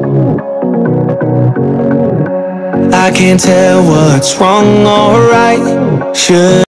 I can't tell what's wrong or right. Should